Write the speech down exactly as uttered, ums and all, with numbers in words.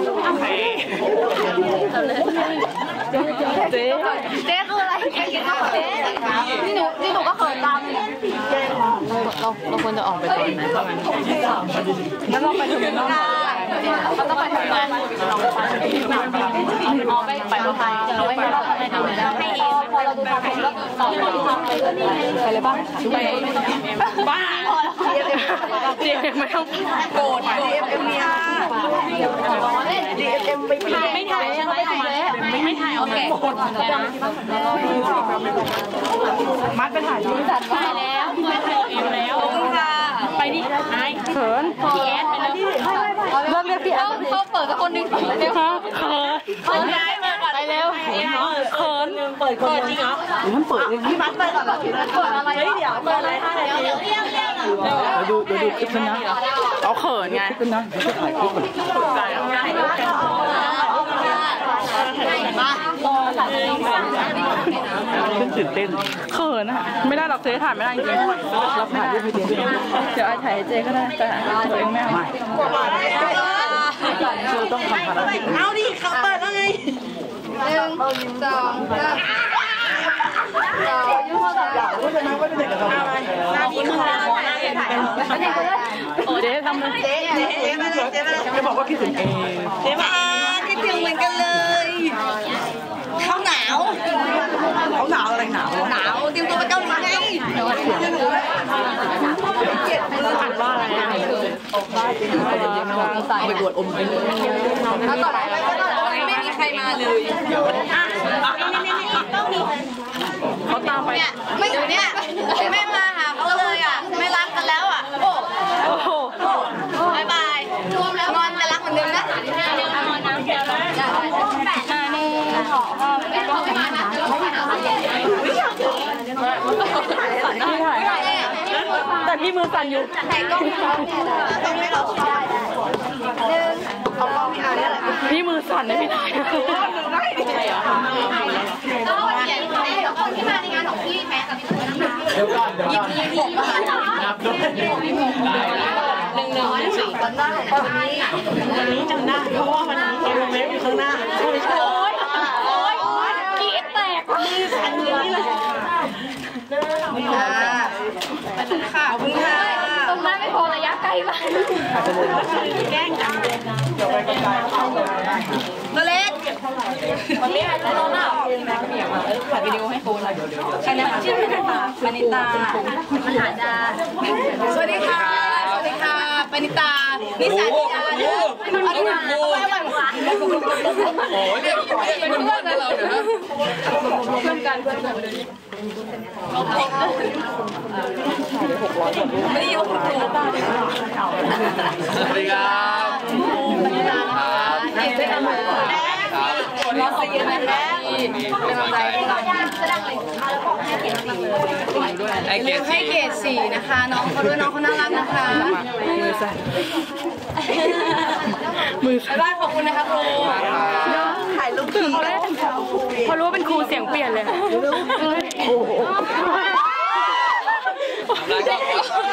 เจ๊เจ๊คืออะไรเจ๊กินข้าวเจ๊นี่หนูนี่หนูก็เขินตามเลยเราเราควรจะออกไปตอนไหนประมาณแล้วเราไปทำงานเราต้องไปทำงานเราไปอ๋อไปไปไทยเราไปเราไปทำงานให้พอเราดูทางก็ต่อไปก็นี่ไปเลยบ้างไปบ้าเรียนไม่ต้องโกรธดีเอ็มเอ็มเนี่ยดีเอ็มเอ็มไม่ถ่ายไม่ถ่ายใช่ไหมไม่ไม่ถ่ายโอเคมัดไปถ่ายดูจัดไปแล้วไปถ่ายเอ็มแล้วไปดิไอ้เขินพี่แอดไปแล้วเลิกเรียกพี่แอดเขาเปิดกับคนนึงเร็วค่ะเขินเขินย้ายมาก่อนไปเร็วเขินเปิดคนจริงเหรอมันเปิดพี่มัดไปก่อนเหรอเปิดอะไรเฮ้ยเดี๋ยวเปิดอะไรห้านาทีเดี๋ยวเรียกเรียกเดี๋ยวดูเดี๋ยวดูคลิปนะเอาเขินไงคลิปนะเดี๋ยวจะถ่ายคลิปก่อนถ่ายรูปกันขึ้นตื่นเต้นเขินอะไม่ได้หรอกเจ๊ถ่ายไม่ได้จริงเราถ่ายด้วยพี่เดียวเดี๋ยวไอ้ถ่ายเจ๊ก็ได้แต่ตัวเองไม่เอาคือต้องทำภารกิจเอาดิเขาเปิดแล้วไงหนึ่งสองสามยุ่งเข้าจับก็จะนั่งไม่เป็นเด็กกับเราหน้าที่คือหน้าเจ๊ถ่ายเจ๊ทำเลยเจ๊เจ๊เจ๊มาเลยเจ๊มาเลยจะบอกว่าคิดถึงเองเจ๊มาคิดถึงเหมือนกันเลยเขาหนาวเขาหนาวอะไรหนาวหนาวเตรียมตัวไปเกาหลีไงอ่านว่าอะไรอ่ะไปบวชอมไปเลยแล้วต่อไปไม่มีใครมาเลยเขาตามไปไม่อยู่เนี่ยไม่มาหาเขาเลยอ่ะไม่รักกันแล้วอ่ะโอ้โหบายบายรวมแล้วงอนแต่รักเหมือนเดิมนะงอนนะนาเน่ขอไม่ขอไม่มานะแต่พี่มือสั่นอยู่แต่กล้องต้องไม่เราได้หนึ่งเอากล้องพี่อาร์เนี่ยแหละพี่มือสั่นนะพี่ถ่ายได้ดิใช่เหรอก็เขียนเดี๋ยวคนที่มาในงานของพี่แพ้กับพี่นะคะเดี๋ยวก่อนเดี๋ยวก่อนยี่สิบหกนับด้วยหนึ่งหนึ่งสี่จำได้วันนี้จำได้เพราะว่ามันมีเอเมอยู่ข้างหน้าโอ้ยโอ้ยโอ้ยกีดแตกมือสั่นอย่างนี้เลยขอบคุณค่ะขอบคุณค่ะตรงหน้าไม่พอระยะไกลมากแกล้งจังเดี๋ยวไปกระจายตัวเล็กวันนี้จะโดนอ่ะถ่ายวิดีโอให้โฟนเลยใช่นะคะชื่อปณิตาปณิตาปัญหาดาสวัสดีค่ะสวัสดีค่ะปณิตานิสัยดาเนี่ยคุณคุณไม่ไหวหวานโอ้ยเป็นเพื่อนกันเราเดี๋ยวนะเพื่อนกันเพื่อนกันไม่ได้ยกมือสวัสดีครับสวัสดีครับรอเสียงนะแม่เป็นกำลังใจให้เราแสดงเลยแล้วบอกให้เกียรติสี่ให้เกียรติสี่นะคะน้องเขาด้วยน้องเขาน่ารักนะคะมือสั่นมือสั่นบ้านขอบคุณนะคะครูถ่ายรูปเขาได้พอรู้ว่าเป็นครูเสียงเปลี่ยนเลยโอ้โห